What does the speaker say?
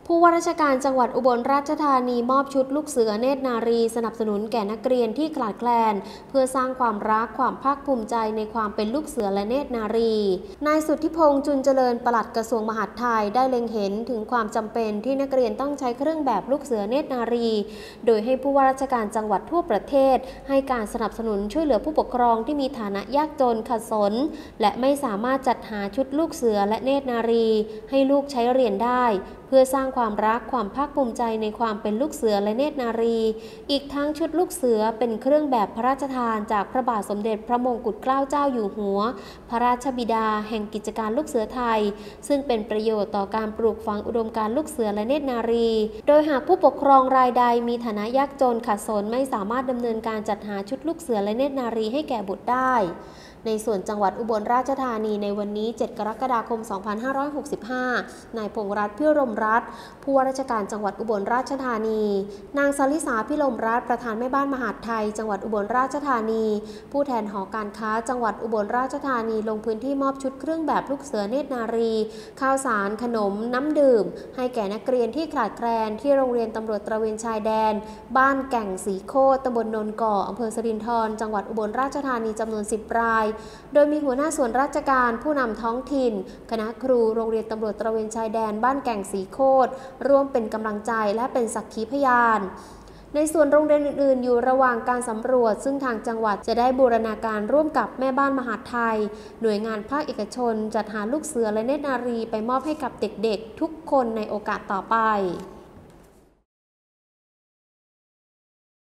ผู้ว่าราชการจังหวัดอุบลราชธานีมอบชุดลูกเสือเนตรนารีสนับสนุนแก่นักเรียนที่ขาดแคลนเพื่อสร้างความรักความภาคภูมิใจในความเป็นลูกเสือและเนตรนารีนายสุทธิพงษ์จุนเจริญปลัดกระทรวงมหาดไทยได้เล็งเห็นถึงความจำเป็นที่นักเรียนต้องใช้เครื่องแบบลูกเสือเนตรนารีโดยให้ผู้ว่าราชการจังหวัดทั่วประเทศให้การสนับสนุนช่วยเหลือผู้ปกครองที่มีฐานะยากจนขัดสนและไม่สามารถจัดหาชุดลูกเสือและเนตรนารีให้ลูกใช้เรียนได้เพื่อสร้างความรักความภาคภูมิใจในความเป็นลูกเสือและเนตรนารีอีกทั้งชุดลูกเสือเป็นเครื่องแบบพระราชทานจากพระบาทสมเด็จพระมงกุฎเกล้าเจ้าอยู่หัวพระราชบิดาแห่งกิจการลูกเสือไทยซึ่งเป็นประโยชน์ต่อการปลูกฝังอุดมการณ์ลูกเสือและเนตรนารีโดยหากผู้ปกครองรายใดมีฐานะยากจนขัดสนไม่สามารถดำเนินการจัดหาชุดลูกเสือและเนตรนารีให้แก่บุตรได้ในส่วนจังหวัดอุบลราชธานีในวันนี้ 7 กรกฎาคม 2565 นายพงษ์รัตน์ พิรมรัตน์ ผู้ว่าราชการจังหวัดอุบลราชธานี นางสลิสา พิรมรัตน์ ประธานแม่บ้านมหาดไทย จังหวัดอุบลราชธานี ผู้แทนหอการค้าจังหวัดอุบลราชธานีลงพื้นที่มอบชุดเครื่องแบบลูกเสือเนตรนารี ข้าวสารขนมน้ำดื่มให้แก่นักเรียนที่ขาดแคลนที่โรงเรียนตำรวจตระเวนชายแดนบ้านแก่งสีโคตรตำบลนนก่ออำเภอสิรินธรจังหวัดอุบลราชธานีจำนวน 10 รายโดยมีหัวหน้าส่วนราชการผู้นำท้องถิ่นคณะครูโรงเรียนตำรวจตระเวนชายแดนบ้านแก่งสีโคตรร่วมเป็นกำลังใจและเป็นสักขีพยานในส่วนโรงเรียนอื่นๆอยู่ระหว่างการสำรวจซึ่งทางจังหวัดจะได้บูรณาการร่วมกับแม่บ้านมหาดไทยหน่วยงานภาคเอกชนจัดหาลูกเสือและเนตรนารีไปมอบให้กับเด็กๆทุกคนในโอกาสต่อไป